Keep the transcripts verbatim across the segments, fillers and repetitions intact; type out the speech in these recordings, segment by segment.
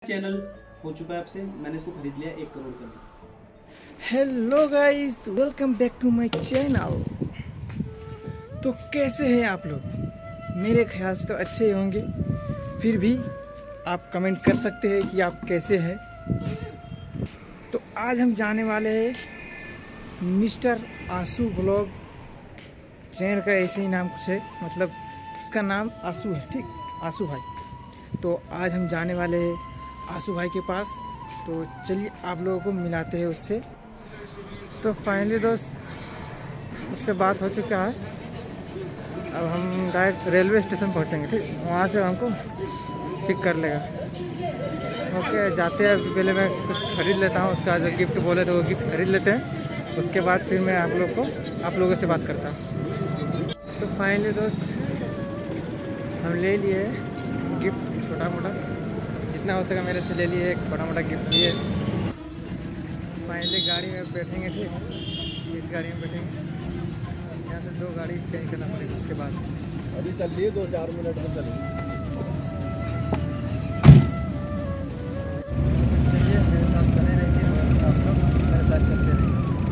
Channel हो चुका है आपसे, मैंने इसको खरीद लिया एक करोड़ का। Hello guys, welcome back to my channel. तो कैसे हैं आप लोग? मेरे ख्याल से तो अच्छे ही होंगे, फिर भी आप कमेंट कर सकते हैं कि आप कैसे हैं। तो आज हम जाने वाले हैं मिस्टर आशु व्लॉग चैनल का, ऐसे ही नाम कुछ है, मतलब इसका नाम आशु है, ठीक, आशु भाई। तो आज हम जाने वाले हैं आशु भाई के पास, तो चलिए आप लोगों को मिलाते हैं उससे। तो फाइनली दोस्त उससे बात हो चुका है, अब हम डायरेक्ट रेलवे स्टेशन पहुंचेंगे, ठीक, वहाँ से हमको पिक कर लेगा। ओके, जाते हैं। पहले मैं कुछ खरीद लेता हूँ, उसका जो गिफ्ट बोले थे वो गिफ्ट खरीद लेते हैं, उसके बाद फिर मैं आप लोग को आप लोगों से बात करता हूँ। तो फाइनली दोस्त हम ले लिए गिफ्ट, छोटा मोटा जितना हो सका मेरे से ले लिए, एक छोटा मोटा गिफ्ट लिए। फाइनली गाड़ी में बैठेंगे, ठीक, इस गाड़ी में बैठेंगे। यहाँ से दो गाड़ी चेंज करना पड़ेगा, उसके बाद अभी चलिए दो चार मिनट में चलिए। चलिए मेरे साथ बने रहिए और आप लोग मेरे साथ चलते रहिए।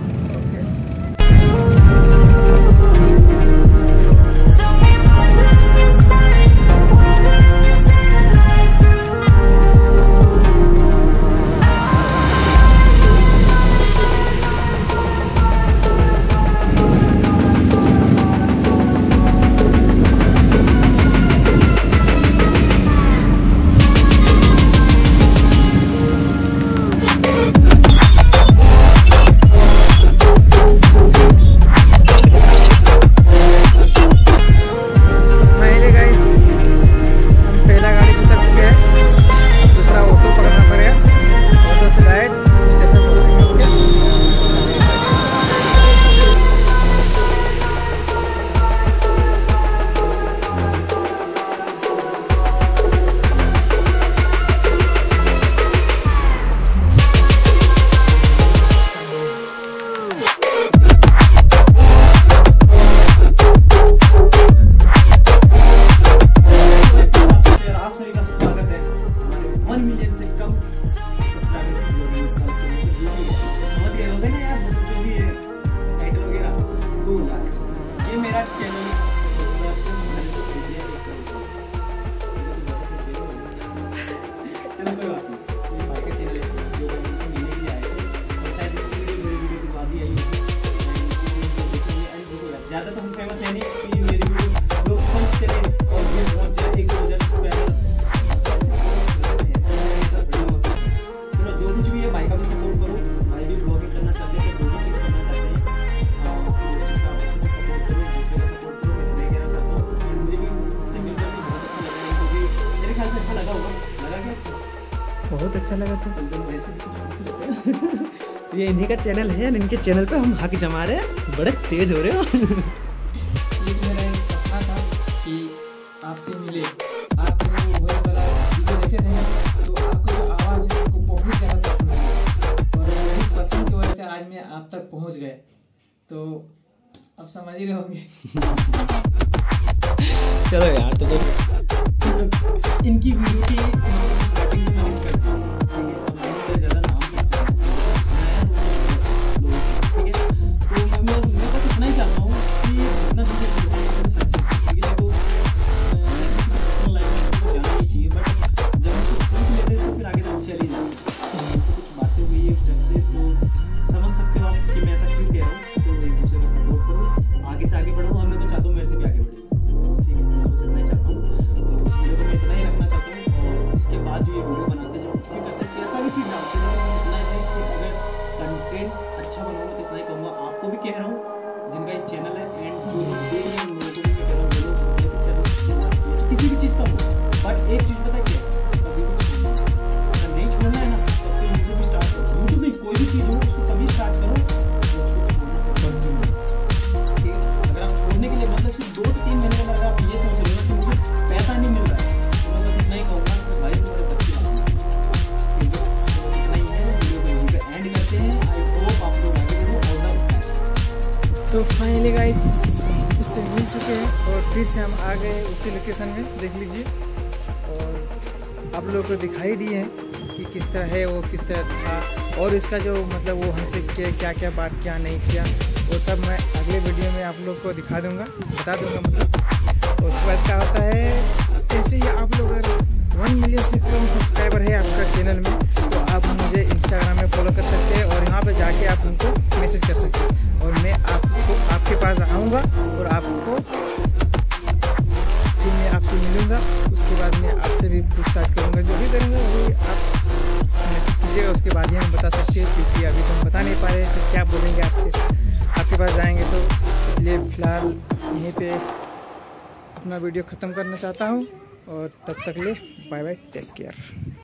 ज़्यादा तो हम फेमस है नहीं कि मेरी वीडियो लोग सर्च करें और ये पहुंच जाए एक दो हज़ार सब्सक्राइबर। तो जो कुछ भी है भाई का भी सपोर्ट करो, भाई भी ब्लॉगिंग करना चाहते हैं, दोनों चीज़ करना चाहते हैं, सपोर्ट करो, दूसरे का सपोर्ट करो। मैं नहीं कहना चाहता हूँ, मुझे भी उससे मिलकर भी बहुत अच्छा लगा, क्योंकि मेरे ख्याल से अच्छा लगा होगा। लगा क्या? अच्छा, बहुत अच्छा लगा। तो वैसे ये इन्हीं का चैनल है, इनके चैनल पे हम हक जमा रहे हैं, बड़े तेज हो रहे हो। ये मेरा एक सपना था कि आपसे मिले, आपके जो वॉइस वाला वीडियो देखे थे तो आपकी जो आवाज़ है आपको बहुत ज़्यादा पसंद आई, और वही पसंद की वजह से आज मैं आप तक पहुंच गए। तो अब समझ ही रहे होंगे। चलो यार, तो, तो इनकी वीडियो की कह रहा हूँ जिनका ये चैनल है, एंड जो देख रहे हैं उन लोगों को भी कह रहा हूँ किसी भी चीज़ का हो, बट एक चीज़ पता है क्या, अगर नहीं छोड़ना है ना तो फिर यूट्यूब स्टार्ट करो। यूट्यूब नहीं, कोई भी चीज़ हो उसको तभी स्टार्ट करो, ठीक है। अगर आप छोड़ने के लिए मतलब सिर्फ दो से तीन महीने में अगर आप ये सोच रहे हो कि मुझे पैसा नहीं मिल रहा है, तो मैं बस इतना ही कहूँगा कि भाई तुम्हारे बच्चे नहीं है, वीडियो को एंड करते हैं। आई होप आप लोग आगे बढ़ो। तो फाइनली गाइस उससे मिल चुके हैं और फिर से हम आ गए उसी लोकेशन में, देख लीजिए, और आप लोगों को दिखाई दिए हैं। किस तरह है, वो किस तरह था, और इसका जो मतलब वो हमसे क्या क्या बात क्या नहीं किया, वो सब मैं अगले वीडियो में आप लोग को दिखा दूंगा, बता दूंगा मतलब। उसके बाद क्या होता है, ऐसे ही आप लोग अगर वन मिलियन से कम सब्सक्राइबर है आपका चैनल में, तो आप मुझे इंस्टाग्राम में फॉलो कर सकते हैं और यहाँ पे जाके आप उनको मैसेज कर सकते हैं, और मैं आपको आपके पास आऊँगा और आपको फिर मैं आपसे मिलूँगा। उसके बाद मैं आपसे भी पूछताछ करूँगा, जो भी करूँगा वही आप मैसेज कीजिएगा, उसके बाद ही हम बता सकते हैं, क्योंकि अभी तो हम बता नहीं पा रहे तो क्या बोलेंगे आपसे, आपके पास जाएंगे तो। इसलिए फ़िलहाल यहीं पे अपना वीडियो ख़त्म करना चाहता हूँ, और तब तक ले बाय बाय, टेक केयर।